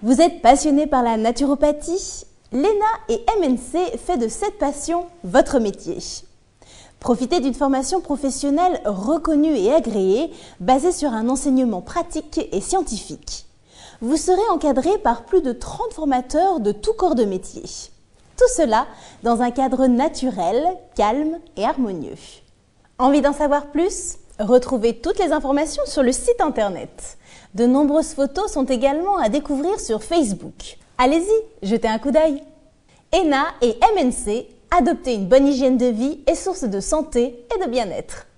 Vous êtes passionné par la naturopathie? Léna et MNC fait de cette passion votre métier. Profitez d'une formation professionnelle reconnue et agréée, basée sur un enseignement pratique et scientifique. Vous serez encadré par plus de 30 formateurs de tout corps de métier. Tout cela dans un cadre naturel, calme et harmonieux. Envie d'en savoir plus? Retrouvez toutes les informations sur le site internet. De nombreuses photos sont également à découvrir sur Facebook. Allez-y, jetez un coup d'œil. ENA et MNC, adoptez une bonne hygiène de vie et source de santé et de bien-être.